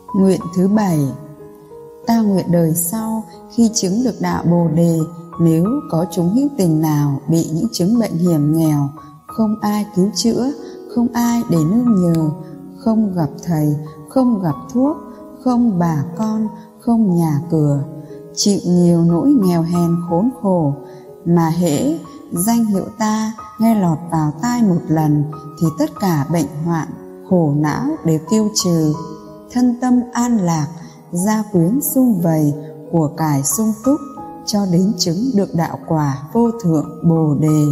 Nguyện thứ 7. Ta nguyện đời sau khi chứng được đạo Bồ Đề, nếu có chúng hữu tình nào bị những chứng bệnh hiểm nghèo, không ai cứu chữa, không ai để nương nhờ, không gặp thầy, không gặp thuốc, không bà con, không nhà cửa, chịu nhiều nỗi nghèo hèn khốn khổ, mà hễ danh hiệu ta nghe lọt vào tai một lần, thì tất cả bệnh hoạn, khổ não đều tiêu trừ, thân tâm an lạc, gia quyến sum vầy, của cải sung túc, cho đến chứng được đạo quả vô thượng Bồ Đề.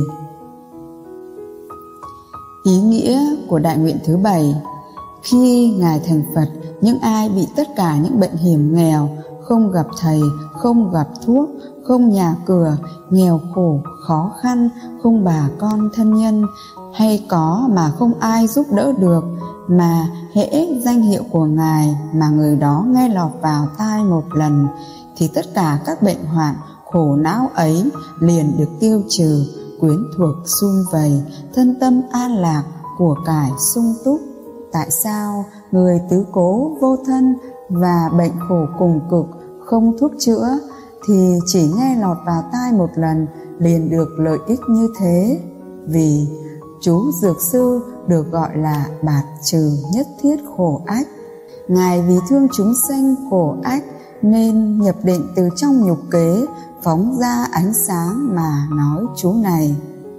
Ý nghĩa của đại nguyện thứ 7. Khi Ngài thành Phật, những ai bị tất cả những bệnh hiểm nghèo, không gặp thầy, không gặp thuốc, không nhà cửa, nghèo khổ, khó khăn, không bà con thân nhân, hay có mà không ai giúp đỡ được, mà hễ danh hiệu của Ngài mà người đó nghe lọt vào tai một lần, thì tất cả các bệnh hoạn, khổ não ấy liền được tiêu trừ, quyến thuộc sum vầy, thân tâm an lạc, của cải sung túc. Tại sao người tứ cố vô thân và bệnh khổ cùng cực, không thuốc chữa, thì chỉ nghe lọt vào tai một lần liền được lợi ích như thế? Vì chú Dược Sư được gọi là bạt trừ nhất thiết khổ ách. Ngài vì thương chúng sanh khổ ách nên nhập định từ trong nhục kế, phóng ra ánh sáng mà nói chú này.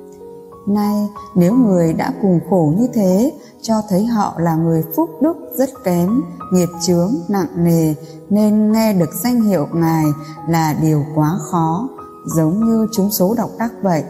Nay nếu người đã cùng khổ như thế, cho thấy họ là người phúc đức rất kém, nghiệp chướng nặng nề, nên nghe được danh hiệu Ngài là điều quá khó, giống như chúng số độc đắc vậy.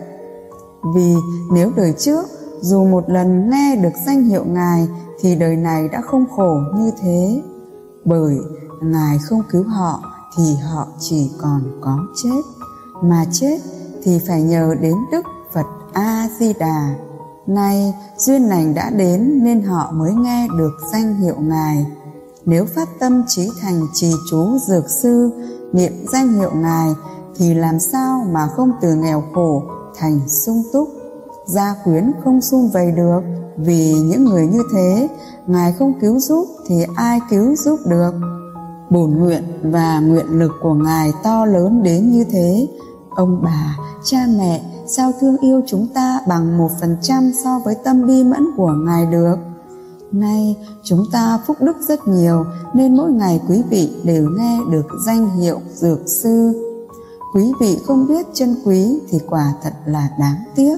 Vì nếu đời trước dù một lần nghe được danh hiệu Ngài, thì đời này đã không khổ như thế. Bởi Ngài không cứu họ thì họ chỉ còn có chết, mà chết thì phải nhờ đến Đức Phật A-di-đà. Nay duyên lành đã đến nên họ mới nghe được danh hiệu Ngài. Nếu phát tâm trí thành trì chú Dược Sư, niệm danh hiệu Ngài, thì làm sao mà không từ nghèo khổ thành sung túc, gia quyến không sum vầy được? Vì những người như thế, Ngài không cứu giúp thì ai cứu giúp được? Bổn nguyện và nguyện lực của Ngài to lớn đến như thế, ông bà, cha mẹ sao thương yêu chúng ta bằng 1% so với tâm bi mẫn của Ngài được? Nay chúng ta phúc đức rất nhiều, nên mỗi ngày quý vị đều nghe được danh hiệu Dược Sư. Quý vị không biết trân quý thì quả thật là đáng tiếc.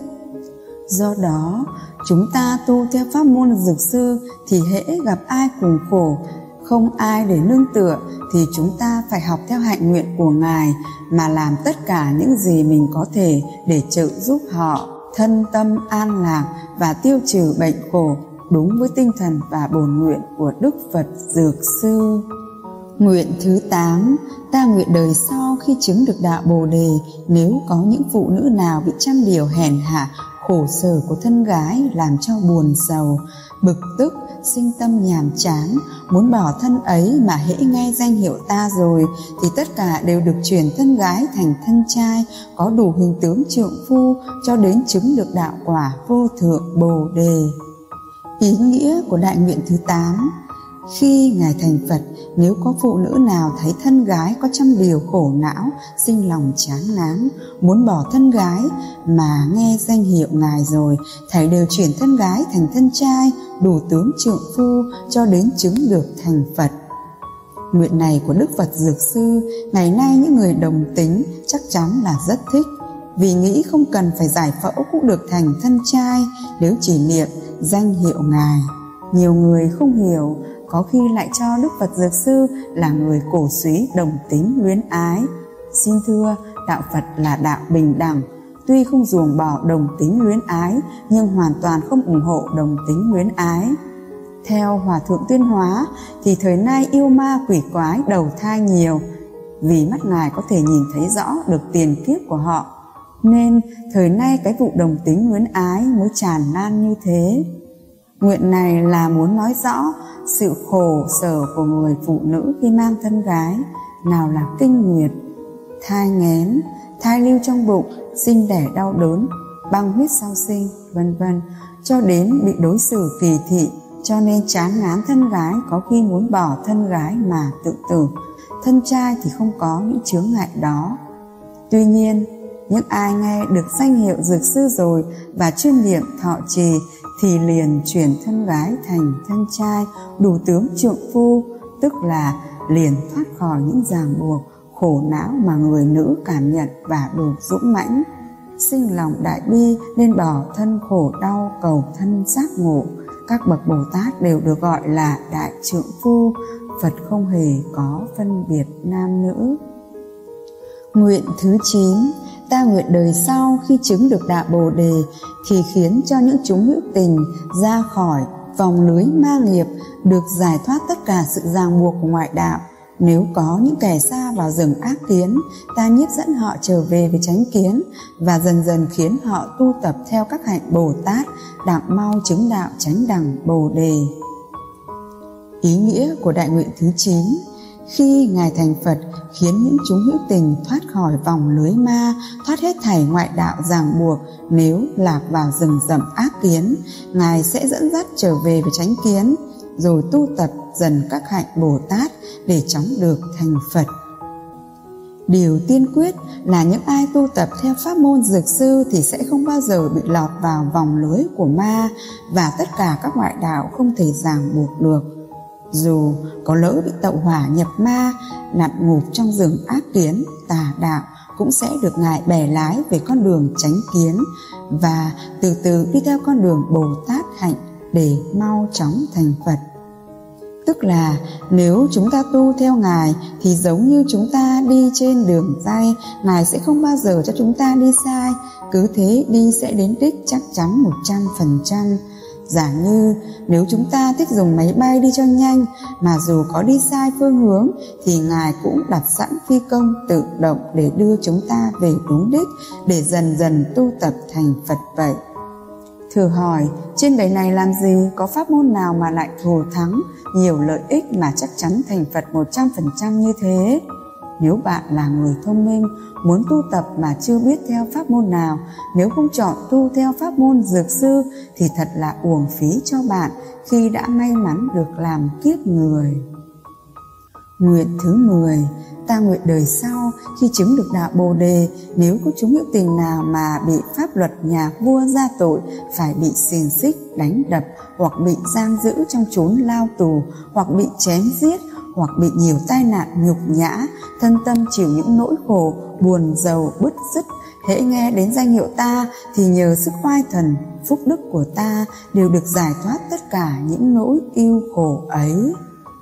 Do đó chúng ta tu theo pháp môn Dược Sư, thì hễ gặp ai cùng khổ, không ai để nương tựa, thì chúng ta phải học theo hạnh nguyện của Ngài mà làm tất cả những gì mình có thể để trợ giúp họ thân tâm an lạc và tiêu trừ bệnh khổ, đúng với tinh thần và bổn nguyện của Đức Phật Dược Sư. Nguyện thứ 8. Ta nguyện đời sau khi chứng được đạo Bồ Đề, nếu có những phụ nữ nào bị trăm điều hèn hạ, khổ sở của thân gái làm cho buồn sầu, bực tức, sinh tâm nhàm chán, muốn bỏ thân ấy, mà hễ nghe danh hiệu ta rồi thì tất cả đều được chuyển thân gái thành thân trai, có đủ hình tướng trượng phu, cho đến chứng được đạo quả vô thượng Bồ Đề. Ý nghĩa của đại nguyện thứ 8. Khi Ngài thành Phật, nếu có phụ nữ nào thấy thân gái có trăm điều khổ não, sinh lòng chán ngán, muốn bỏ thân gái, mà nghe danh hiệu Ngài rồi, thảy đều chuyển thân gái thành thân trai, đủ tướng trượng phu, cho đến chứng được thành Phật. Nguyện này của Đức Phật Dược Sư, ngày nay những người đồng tính chắc chắn là rất thích, vì nghĩ không cần phải giải phẫu cũng được thành thân trai nếu chỉ niệm danh hiệu Ngài. Nhiều người không hiểu, có khi lại cho Đức Phật Dược Sư là người cổ súy đồng tính luyến ái. Xin thưa, đạo Phật là đạo bình đẳng, tuy không ruồng bỏ đồng tính luyến ái, nhưng hoàn toàn không ủng hộ đồng tính luyến ái. Theo Hòa Thượng Tuyên Hóa thì thời nay yêu ma quỷ quái đầu thai nhiều, vì mắt Ngài có thể nhìn thấy rõ được tiền kiếp của họ, nên thời nay cái vụ đồng tính luyến ái mới tràn lan như thế. Nguyện này là muốn nói rõ sự khổ sở của người phụ nữ khi mang thân gái, nào là kinh nguyệt, thai nghén, thai lưu trong bụng, sinh đẻ đau đớn, băng huyết sau sinh, vân vân, cho đến bị đối xử kỳ thị, cho nên chán ngán thân gái, có khi muốn bỏ thân gái mà tự tử. Thân trai thì không có những chướng ngại đó. Tuy nhiên, những ai nghe được danh hiệu dược sư rồi và chuyên niệm thọ trì thì liền chuyển thân gái thành thân trai, đủ tướng trượng phu, tức là liền thoát khỏi những ràng buộc khổ não mà người nữ cảm nhận và đủ dũng mãnh, sinh lòng đại bi nên bỏ thân khổ đau cầu thân giác ngộ. Các bậc Bồ Tát đều được gọi là đại trượng phu. Phật không hề có phân biệt nam nữ. Nguyện thứ 9. Ta nguyện đời sau khi chứng được đạo Bồ Đề thì khiến cho những chúng hữu tình ra khỏi vòng lưới ma nghiệp, được giải thoát tất cả sự ràng buộc của ngoại đạo. Nếu có những kẻ sa vào rừng ác kiến, ta nhiếp dẫn họ trở về với chánh kiến và dần dần khiến họ tu tập theo các hạnh Bồ Tát, đặng mau chứng đạo chánh đẳng Bồ Đề. Ý nghĩa của đại nguyện thứ 9: khi Ngài thành Phật khiến những chúng hữu tình thoát khỏi vòng lưới ma, thoát hết thảy ngoại đạo ràng buộc, nếu lạc vào rừng rậm ác kiến, Ngài sẽ dẫn dắt trở về với chánh kiến, rồi tu tập dần các hạnh Bồ Tát để chóng được thành Phật. Điều tiên quyết là những ai tu tập theo pháp môn dược sư thì sẽ không bao giờ bị lọt vào vòng lưới của ma, và tất cả các ngoại đạo không thể ràng buộc được. Dù có lỡ bị tẩu hỏa nhập ma, nằm ngục trong rừng ác kiến, tà đạo, cũng sẽ được Ngài bẻ lái về con đường chánh kiến và từ từ đi theo con đường Bồ Tát hạnh để mau chóng thành Phật. Tức là nếu chúng ta tu theo Ngài thì giống như chúng ta đi trên đường ray, Ngài sẽ không bao giờ cho chúng ta đi sai, cứ thế đi sẽ đến đích chắc chắn 100%. Giả như nếu chúng ta thích dùng máy bay đi cho nhanh, mà dù có đi sai phương hướng thì Ngài cũng đặt sẵn phi công tự động để đưa chúng ta về đúng đích, để dần dần tu tập thành Phật vậy. Thử hỏi, trên đời này làm gì có pháp môn nào mà lại thù thắng, nhiều lợi ích mà chắc chắn thành Phật 100% như thế? Nếu bạn là người thông minh, muốn tu tập mà chưa biết theo pháp môn nào, nếu không chọn tu theo pháp môn dược sư thì thật là uổng phí cho bạn khi đã may mắn được làm kiếp người. Nguyện thứ 10. Ta nguyện đời sau khi chứng được đạo Bồ Đề, nếu có chúng hữu tình nào mà bị pháp luật nhà vua ra tội, phải bị xiềng xích, đánh đập, hoặc bị giam giữ trong chốn lao tù, hoặc bị chém giết, hoặc bị nhiều tai nạn nhục nhã, thân tâm chịu những nỗi khổ, buồn rầu, bứt rứt, hễ nghe đến danh hiệu ta thì nhờ sức oai thần, phúc đức của ta đều được giải thoát tất cả những nỗi ưu khổ ấy.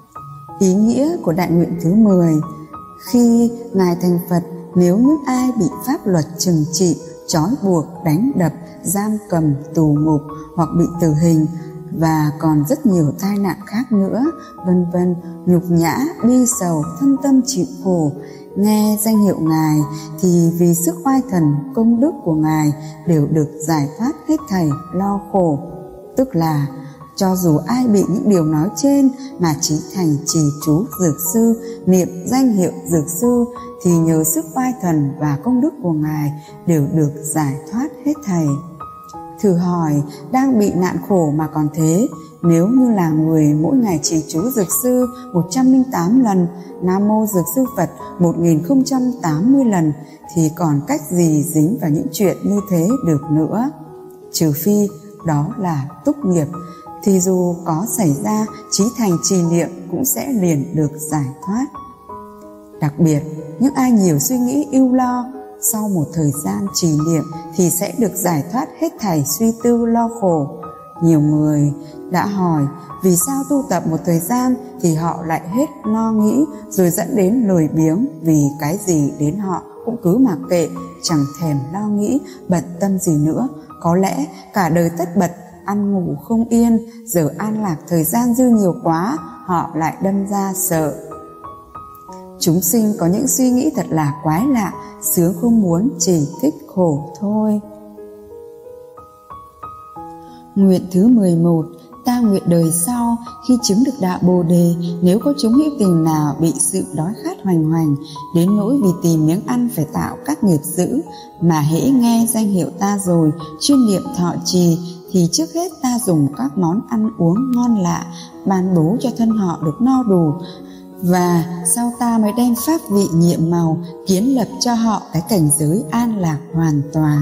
Ý nghĩa của đại nguyện thứ 10: khi Ngài thành Phật, nếu những ai bị pháp luật trừng trị, trói buộc, đánh đập, giam cầm, tù ngục, hoặc bị tử hình, và còn rất nhiều tai nạn khác nữa, vân vân, nhục nhã, bi sầu, thân tâm chịu khổ, nghe danh hiệu Ngài thì vì sức oai thần, công đức của Ngài đều được giải thoát hết thảy lo khổ. Tức là cho dù ai bị những điều nói trên mà chí thành trì chú dược sư, niệm danh hiệu dược sư, thì nhờ sức oai thần và công đức của Ngài đều được giải thoát hết thảy. Thử hỏi, đang bị nạn khổ mà còn thế, nếu như là người mỗi ngày trì chú dược sư 108 lần, Nam Mô Dược Sư Phật 1080 lần, thì còn cách gì dính vào những chuyện như thế được nữa? Trừ phi đó là túc nghiệp, thì dù có xảy ra, chí thành trì niệm cũng sẽ liền được giải thoát. Đặc biệt, những ai nhiều suy nghĩ ưu lo, sau một thời gian trì niệm thì sẽ được giải thoát hết thảy suy tư lo khổ. Nhiều người đã hỏi vì sao tu tập một thời gian thì họ lại hết lo nghĩ, rồi dẫn đến lười biếng, vì cái gì đến họ cũng cứ mặc kệ, chẳng thèm lo nghĩ, bận tâm gì nữa. Có lẽ cả đời tất bật, ăn ngủ không yên, giờ an lạc thời gian dư nhiều quá, họ lại đâm ra sợ. Chúng sinh có những suy nghĩ thật là quái lạ, sướng không muốn, chỉ thích khổ thôi. Nguyện thứ 11. Ta nguyện đời sau khi chứng được đạo Bồ Đề, nếu có chúng hữu tình nào bị sự đói khát hoành hành, đến nỗi vì tìm miếng ăn phải tạo các nghiệp dữ, mà hễ nghe danh hiệu ta rồi chuyên niệm thọ trì thì trước hết ta dùng các món ăn uống ngon lạ ban bố cho thân họ được no đủ, và sau ta mới đem pháp vị nhiệm màu kiến lập cho họ cái cảnh giới an lạc hoàn toàn.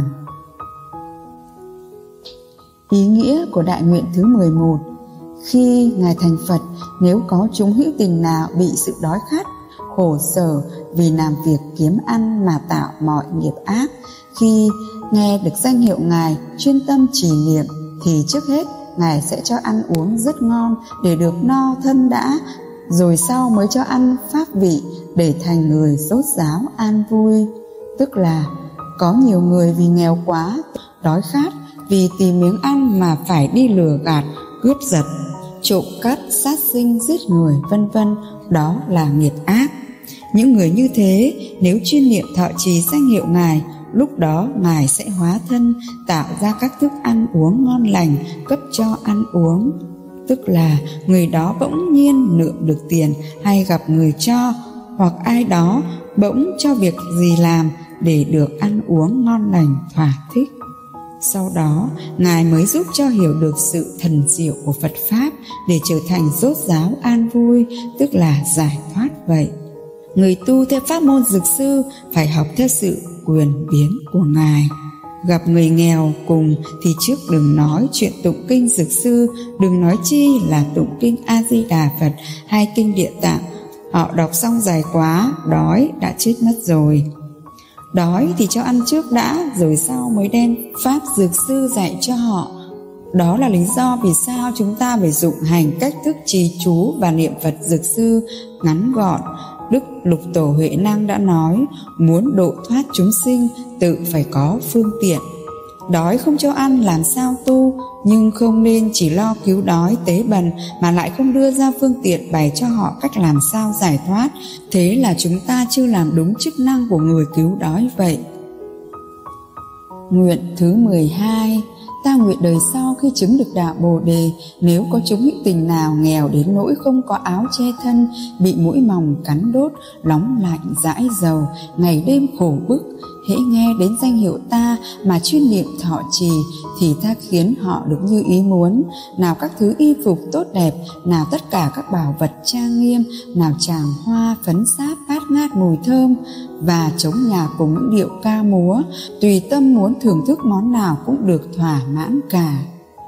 Ý nghĩa của đại nguyện thứ 11: khi Ngài thành Phật, nếu có chúng hữu tình nào bị sự đói khát, khổ sở vì làm việc kiếm ăn mà tạo mọi nghiệp ác, khi nghe được danh hiệu Ngài chuyên tâm trì niệm, thì trước hết Ngài sẽ cho ăn uống rất ngon để được no thân đã, rồi sau mới cho ăn pháp vị để thành người rốt ráo an vui. Tức là có nhiều người vì nghèo quá, đói khát, vì tìm miếng ăn mà phải đi lừa gạt, cướp giật, trộm cắp, sát sinh, giết người, vân vân. Đó là nghiệp ác. Những người như thế nếu chuyên niệm thọ trì danh hiệu Ngài, lúc đó Ngài sẽ hóa thân tạo ra các thức ăn uống ngon lành cấp cho ăn uống. Tức là người đó bỗng nhiên lượm được tiền, hay gặp người cho, hoặc ai đó bỗng cho việc gì làm để được ăn uống ngon lành thỏa thích. Sau đó Ngài mới giúp cho hiểu được sự thần diệu của Phật Pháp để trở thành rốt ráo an vui, tức là giải thoát vậy. Người tu theo pháp môn Dược Sư phải học theo sự quyền biến của Ngài. Gặp người nghèo cùng thì trước đừng nói chuyện tụng kinh Dược Sư, đừng nói chi là tụng kinh A Di Đà Phật hay kinh Địa Tạng. Họ đọc xong dài quá, đói đã chết mất rồi. Đói thì cho ăn trước đã, rồi sau mới đem pháp Dược Sư dạy cho họ. Đó là lý do vì sao chúng ta phải dụng hành cách thức trì chú và niệm Phật Dược Sư ngắn gọn. Đức Lục Tổ Huệ Năng đã nói, muốn độ thoát chúng sinh tự phải có phương tiện. Đói không cho ăn làm sao tu, nhưng không nên chỉ lo cứu đói tế bần mà lại không đưa ra phương tiện bày cho họ cách làm sao giải thoát. Thế là chúng ta chưa làm đúng chức năng của người cứu đói vậy. Nguyện thứ 12: ta nguyện đời sau khi chứng được đạo Bồ Đề, nếu có chúng hữu tình nào nghèo đến nỗi không có áo che thân, bị muỗi mòng cắn đốt, nóng lạnh dãi dầu, ngày đêm khổ bức, hễ nghe đến danh hiệu ta mà chuyên niệm thọ trì, thì ta khiến họ được như ý muốn, nào các thứ y phục tốt đẹp, nào tất cả các bảo vật trang nghiêm, nào tràng hoa phấn sáp bát ngát mùi thơm, và trống nhạc cùng những điệu ca múa, tùy tâm muốn thưởng thức món nào cũng được thỏa mãn cả.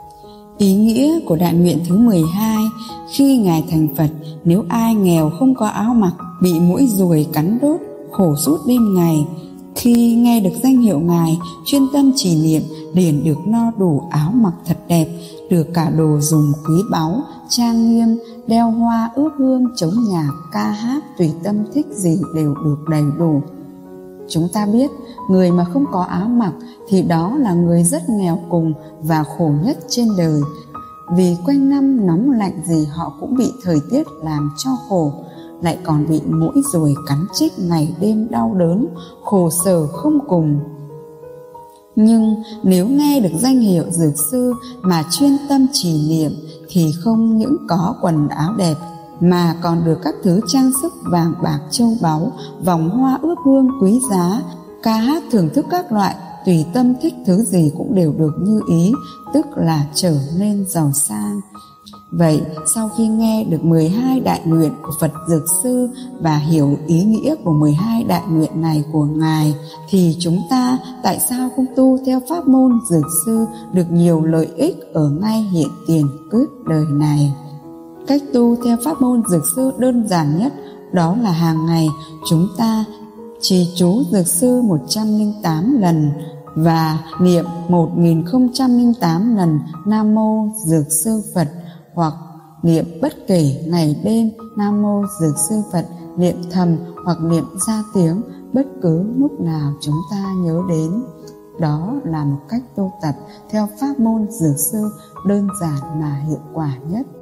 Ý nghĩa của đại nguyện thứ 12: khi Ngài thành Phật, nếu ai nghèo không có áo mặc, bị muỗi ruồi cắn đốt, khổ suốt đêm ngày, khi nghe được danh hiệu Ngài chuyên tâm trì niệm, liền được no đủ áo mặc thật đẹp, được cả đồ dùng quý báu trang nghiêm, đeo hoa ướp hương, trống nhạc ca hát, tùy tâm thích gì đều được đầy đủ. Chúng ta biết người mà không có áo mặc thì đó là người rất nghèo cùng và khổ nhất trên đời, vì quanh năm nóng lạnh gì họ cũng bị thời tiết làm cho khổ, lại còn bị muỗi ruồi cắn chích ngày đêm đau đớn, khổ sở không cùng. Nhưng nếu nghe được danh hiệu Dược Sư mà chuyên tâm trì niệm, thì không những có quần áo đẹp mà còn được các thứ trang sức vàng bạc châu báu, vòng hoa ướp hương quý giá, ca hát thưởng thức các loại, tùy tâm thích thứ gì cũng đều được như ý, tức là trở nên giàu sang. Vậy sau khi nghe được 12 đại nguyện của Phật Dược Sư và hiểu ý nghĩa của 12 đại nguyện này của Ngài, thì chúng ta tại sao không tu theo pháp môn Dược Sư được nhiều lợi ích ở ngay hiện tiền cước đời này? Cách tu theo pháp môn Dược Sư đơn giản nhất đó là hàng ngày chúng ta trì chú Dược Sư 108 lần và niệm 1008 lần Nam Mô Dược Sư Phật, hoặc niệm bất kể ngày đêm Nam Mô Dược Sư Phật, niệm thầm hoặc niệm ra tiếng bất cứ lúc nào chúng ta nhớ đến. Đó là một cách tu tập theo pháp môn Dược Sư đơn giản mà hiệu quả nhất.